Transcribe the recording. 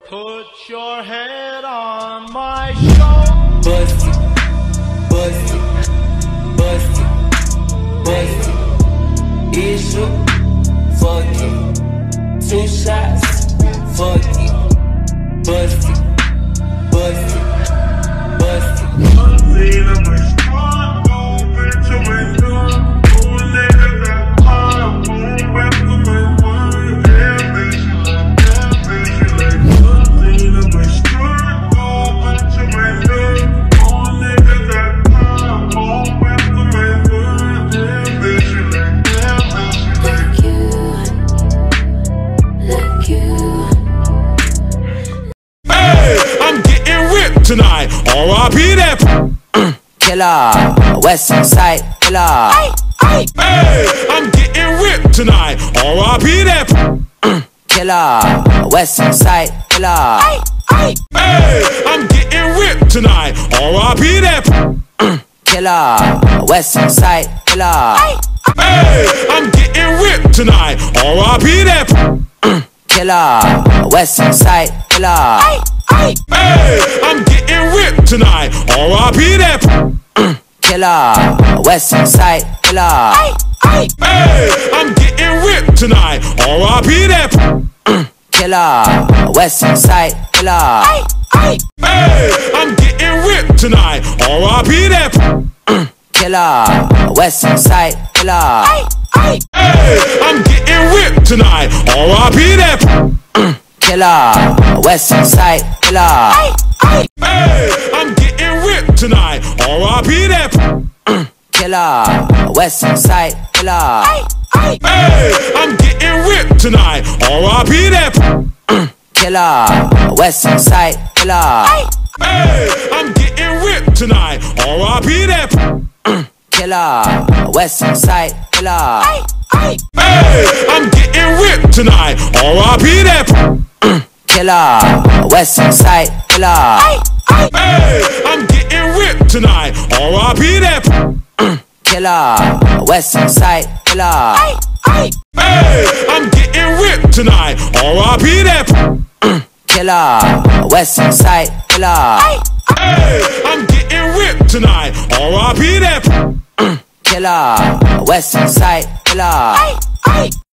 Put your head on my shoulder. Bust it, bust it, bust it, bust it. Issue, fuck it. 2 shots, fuck it. Bust it, bust it, bust it. I'm feeling my strong, bitch, I'm in love. Oh, nigga got high, boom, back to my mind. Yeah, bitch, you like, I'm feeling my strong, bitch, I'm in love. Oh, nigga got high, boom, back to my mind. Yeah, bitch, you Like you. Hey, I'm getting ripped tonight. R.I.P. that Killer, West Side Killer. Hey, I'm getting ripped tonight. R.I.P. that Killer, West Side Killer. Hey, I'm getting ripped tonight. R.I.P. that Killer, West Side Killer. Hey, I'm getting ripped tonight. R.I.P. that Killer, West Side Killer. Hey, I'm getting ripped tonight. R.I.P. that Killer, West Side Killer. Hey, I'm getting ripped tonight. R.I.P. that Killer, West Side Killer. Hey, I'm getting ripped tonight. R.I.P. that Killer, West Side Killer. Hey, I'm getting ripped tonight. R.I.P. that Killer, West Side Killer. Hey, I'm getting ripped tonight. R.I.P. that Killer, West Side Killer. Hey, I'm getting ripped tonight. R.I.P. that Killer, West Side Killer. Hey, I'm getting ripped tonight. R.I.P. that Killer, West Side Killer. Hey, I'm getting ripped tonight. R.I.P. that Killer, West Side Killer. Hey, I'm getting ripped tonight. R.I.P. that Killer, West Side Killer. Hey, I'm getting ripped tonight. R.I.P. that Killer, West Side Killer. Hey, I'm getting ripped tonight. R.I.P. that Killer, West Side Killer.